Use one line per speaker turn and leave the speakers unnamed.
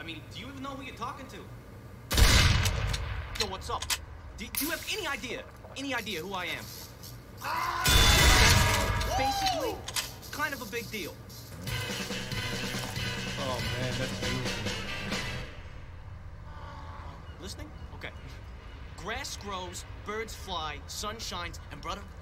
I mean, do you even know who you're talking to? Yo, what's up? Do you have any idea who I am? Basically, kind of a big deal.
Oh man, that's beautiful.
Listening? Okay. Grass grows, birds fly, sun shines, and brother,